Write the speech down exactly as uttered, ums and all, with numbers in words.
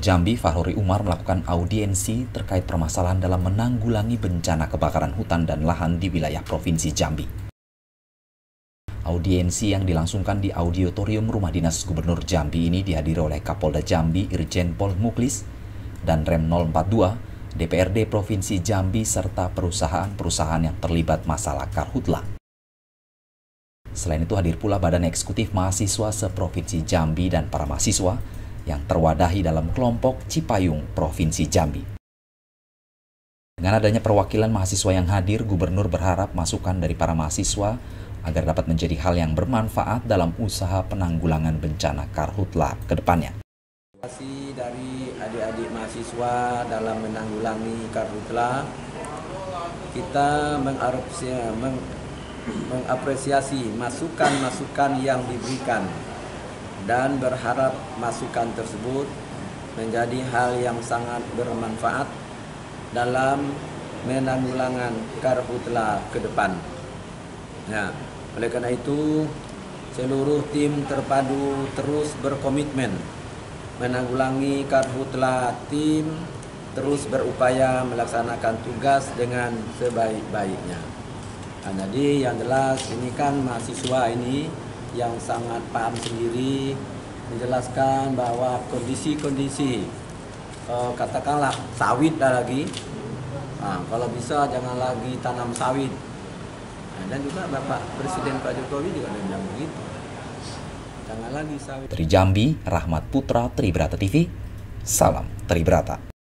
Jambi, Fahruri Umar melakukan audiensi terkait permasalahan dalam menanggulangi bencana kebakaran hutan dan lahan di wilayah Provinsi Jambi. Audiensi yang dilangsungkan di Auditorium Rumah Dinas Gubernur Jambi ini dihadiri oleh Kapolda Jambi Irjen Pol Muklis dan Rem nol empat dua, D P R D Provinsi Jambi serta perusahaan-perusahaan yang terlibat masalah karhutla. Selain itu hadir pula Badan Eksekutif Mahasiswa se-Provinsi Jambi dan para mahasiswa yang terwadahi dalam kelompok Cipayung Provinsi Jambi. Dengan adanya perwakilan mahasiswa yang hadir, Gubernur berharap masukan dari para mahasiswa agar dapat menjadi hal yang bermanfaat dalam usaha penanggulangan bencana karhutla ke depannya. Dari adik-adik mahasiswa dalam menanggulangi karhutla, kita mengapresiasi, mengapresiasi masukan-masukan yang diberikan dan berharap masukan tersebut menjadi hal yang sangat bermanfaat dalam menanggulangan karhutla ke depan. Nah, oleh karena itu, seluruh tim terpadu terus berkomitmen menanggulangi karhutla. Tim terus berupaya melaksanakan tugas dengan sebaik-baiknya. Nah, jadi yang jelas ini kan mahasiswa ini yang sangat paham sendiri menjelaskan bahwa kondisi-kondisi eh, katakanlah sawit dah lagi, nah, kalau bisa jangan lagi tanam sawit. Nah, dan juga Bapak Presiden Pak Jokowi juga bilang begitu, jangan lagi sawit. Dari Jambi, Rahmat Putra, Tribrata T V, salam Tribrata.